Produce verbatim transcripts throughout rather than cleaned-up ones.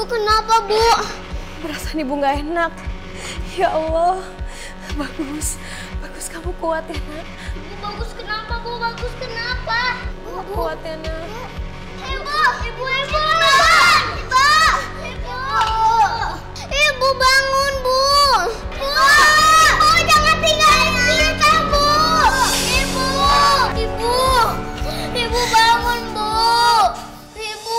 kenapa, Bu? Perasaan ibu nggak enak. Ya Allah. Bagus. Bagus kamu kuat ya, Nak. Bu, Bagus kenapa, Bu? Bagus kenapa? Bu, Bu. Kuat ya, Nak. Ibu, Ibu, Ibu. Ibu. Ibu. Ibu bangun, Bu. Bu. Ibu, jangan tinggalin kita, Bu. Ibu. Ibu. Ibu bangun, Bu. Ibu.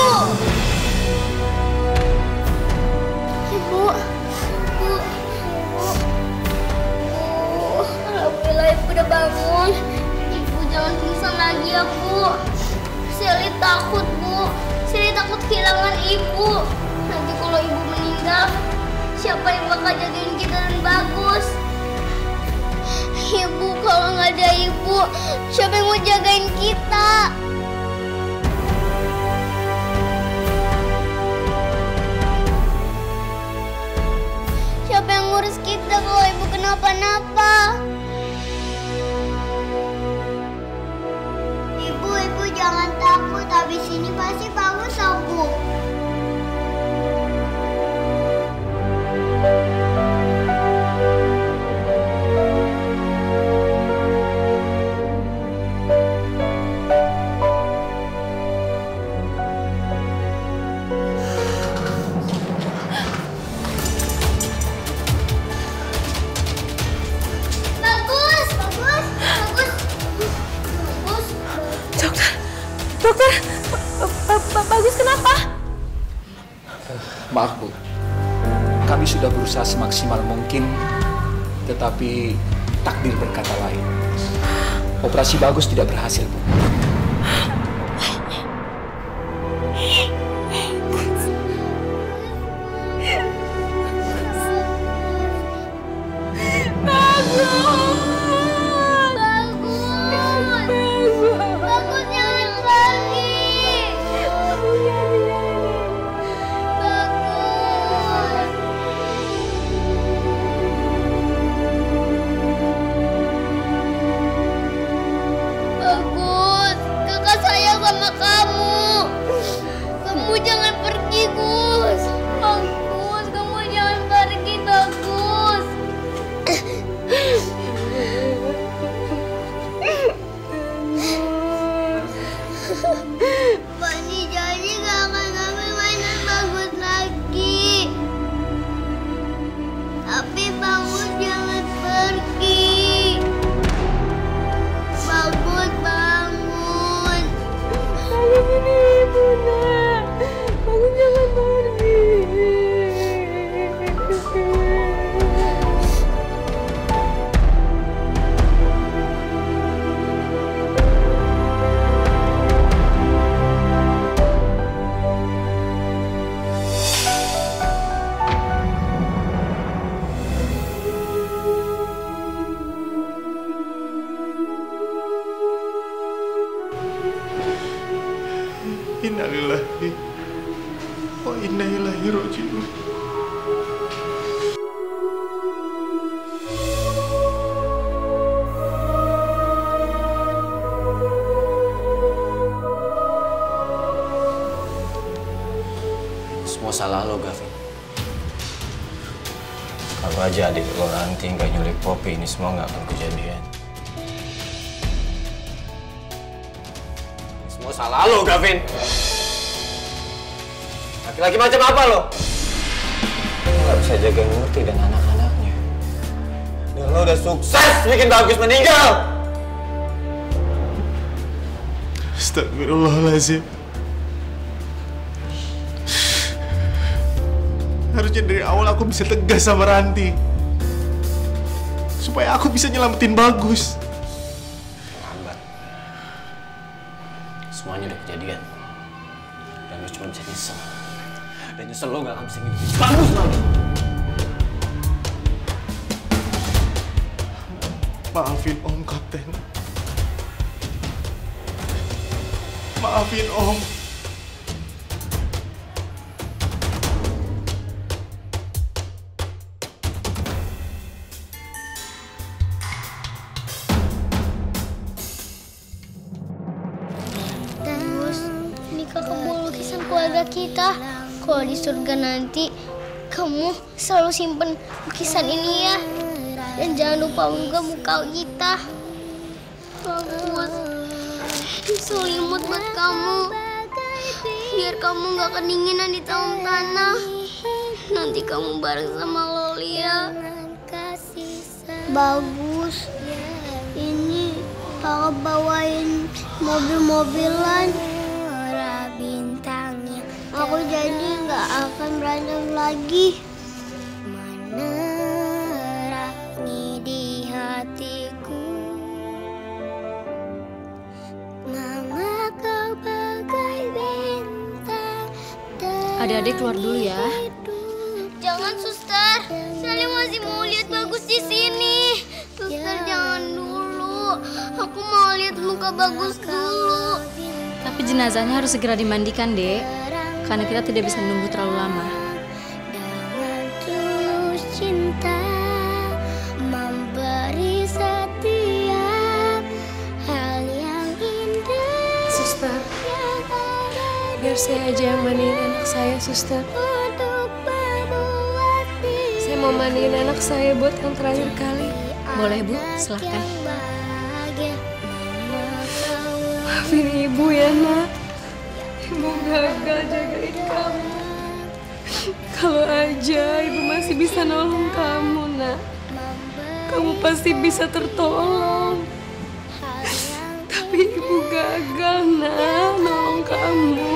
Ibu. Bu. Bu. Alhamdulillah Ibu udah bangun. Ibu jangan pingsan lagi ya, Bu. Sally takut, Bu. Sally takut kehilangan Ibu. Nanti kalau Ibu meninggal, siapa yang bakal jagain kita dan Bagus? Ibu, kalau nggak ada Ibu, siapa yang mau jagain kita? Siapa yang ngurus kita kalau Ibu kenapa-napa? Ibu, Ibu jangan takut. Habis ini pasti Bagus sembuh. Bagus, Bagus, Bagus, Bagus. Dokter. Dokter. Ba- ba- Bagus kenapa? Maaf, Bu. Kami sudah berusaha semaksimal mungkin, tetapi takdir berkata lain. Operasi Bagus tidak berhasil, Bu. Bagus jangan pergi. Bagus. Bagus, kakak sayang sama kamu. Kamu jangan pergi, Gus. Bagus, kamu jangan pergi, Bagus. Bani janji gak akan ngambil mainan Bagus lagi. Tapi Bagus jangan pergi. Bagus bangun. Bagus ini ibu, Nak. Bagus jangan pergi. Innalillahi wa inna ilaihi raji'un. Semua salah lo, Gavin. Kalau aja adik lo Ranti nggak nyulik Poppy, ini semua nggak akan kejadian. Ini semua salah lo, Gavin. Laki-laki macam apa lo? Lo nggak bisa jaga Murti dan anak-anaknya. Dan lo udah sukses bikin Bagus meninggal. Astagfirullahaladzim. Harusnya dari awal aku bisa tegas sama Ranti, supaya aku bisa nyelamatin Bagus. Lambat. Semuanya udah kejadian. Dan lo cuma bisa nyesel. Dan nyesel lo gak akan bisa ngidupin Bagus lagi. Maafin Om, Kapten. Maafin Om. Bagus, ini kakak bawa lukisan keluarga kita. Kalau kalau di surga nanti kamu selalu simpen lukisan ini ya. Dan jangan lupa unggah muka kita. Bagus. Ini selimut buat kamu. Biar kamu gak kedinginan di dalam tanah. Nanti kamu bareng sama Loli ya. Bagus. Ini kakak bawain mobil-mobilan. Aku jadi gak akan berantem lagi. Menerangi di hatiku. Mama kau bagai bintang. Adik-adik keluar dulu ya. Jangan, Suster. Sally masih mau lihat Bagus di sini. Suster, jangan dulu. Aku mau lihat muka Bagus dulu. Tapi jenazahnya harus segera dimandikan, Dek. Karena kita tidak bisa menunggu terlalu lama. Dengan tulus cinta memberi setiap hal yang indah. Suster, biar saya aja yang mandiin anak saya, Suster. Saya mau mandiin anak saya buat yang terakhir kali. Boleh, Bu? Silahkan. Maafin Ibu ya, Nak. Ibu gagal jagain kamu. Kalau aja Ibu masih bisa nolong kamu, Nak. Kamu pasti bisa tertolong. Tapi Ibu gagal, Nak, nolong kamu.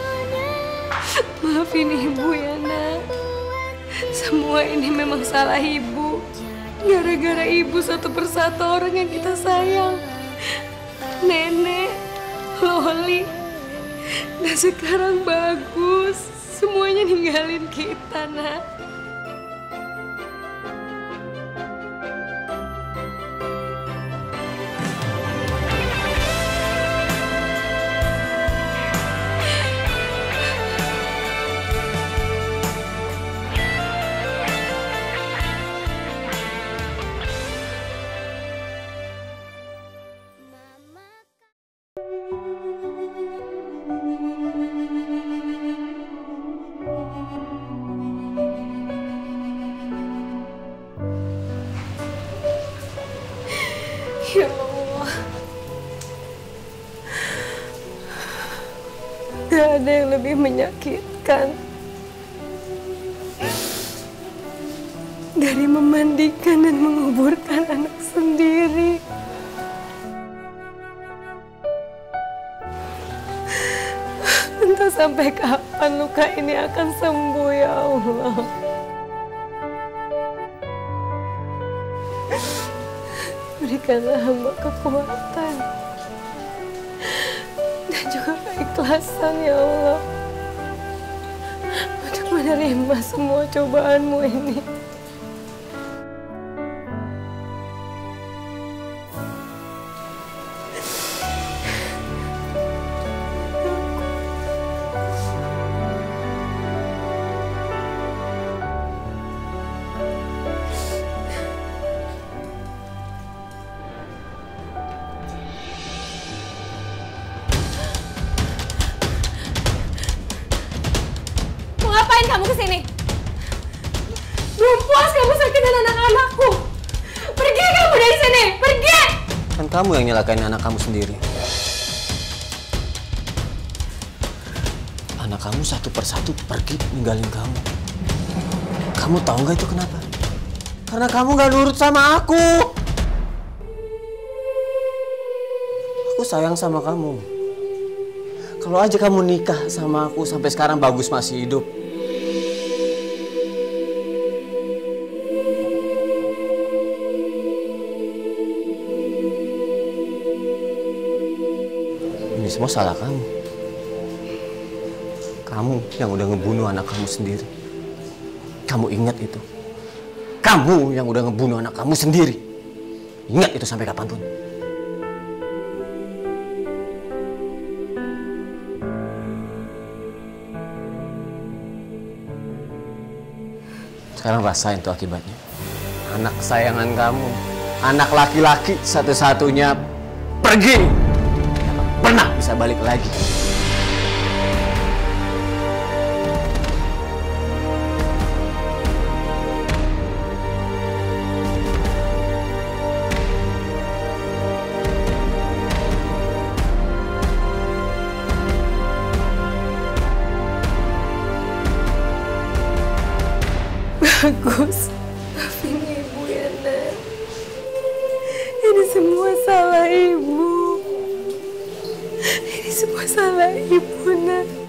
Maafin Ibu ya, Nak. Semua ini memang salah Ibu. Gara-gara Ibu satu persatu orang yang kita sayang. Nenek, Loli, dan sekarang Bagus. Semuanya ninggalin kita, Nak. Ya Allah, gak ada yang lebih menyakitkan dari memandikan dan menguburkan anak sendiri. Entah sampai kapan luka ini akan sembuh, ya Allah. Berikanlah hamba kekuatan dan juga keikhlasan, ya Allah, untuk menerima semua cobaanmu ini. Ngapain kamu kesini? Belum puas kamu sakitin anak-anakku. Pergi kamu dari sini, pergi! Kan kamu yang nyelakain anak kamu sendiri. Anak kamu satu persatu pergi ninggalin kamu. Kamu tahu nggak itu kenapa? Karena kamu nggak nurut sama aku. Aku sayang sama kamu. Kalau aja kamu nikah sama aku sampai sekarang Bagus masih hidup. Ini semua salah kamu. Kamu yang udah ngebunuh anak kamu sendiri. Kamu ingat itu. Kamu yang udah ngebunuh anak kamu sendiri. Ingat itu sampai kapanpun. Sekarang rasain tuh akibatnya. Anak kesayangan kamu, anak laki-laki satu-satunya pergi. Gak pernah bisa balik lagi. Bagus, maafin ibu ya nak. Ini semua salah ibu. Ini semua salah ibu nak.